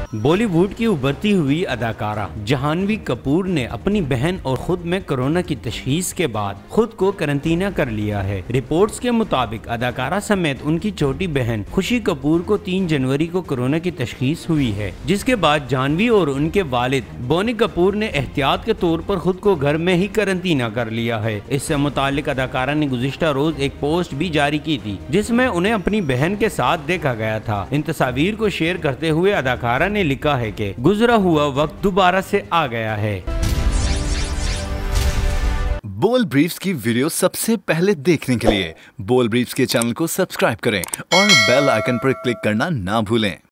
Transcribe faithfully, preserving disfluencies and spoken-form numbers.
बॉलीवुड की उभरती हुई अदाकारा जाह्नवी कपूर ने अपनी बहन और खुद में कोरोना की तशखीस के बाद खुद को करंटीना कर लिया है। रिपोर्ट्स के मुताबिक अदाकारा समेत उनकी छोटी बहन खुशी कपूर को तीन जनवरी को कोरोना की तशखीस हुई है, जिसके बाद जाह्नवी और उनके वालिद बोनी कपूर ने एहतियात के तौर पर खुद को घर में ही करंटीना कर लिया है। इससे मुतालिक अदाकारा ने गुज़िश्ता रोज एक पोस्ट भी जारी की थी, जिसमें उन्हें अपनी बहन के साथ देखा गया था। इन तस्वीर को शेयर करते हुए अदाकारा ने लिखा है कि गुजरा हुआ वक्त दोबारा से आ गया है। बोल ब्रीफ्स की वीडियो सबसे पहले देखने के लिए बोल ब्रीफ्स के चैनल को सब्सक्राइब करें और बेल आइकन पर क्लिक करना ना भूलें।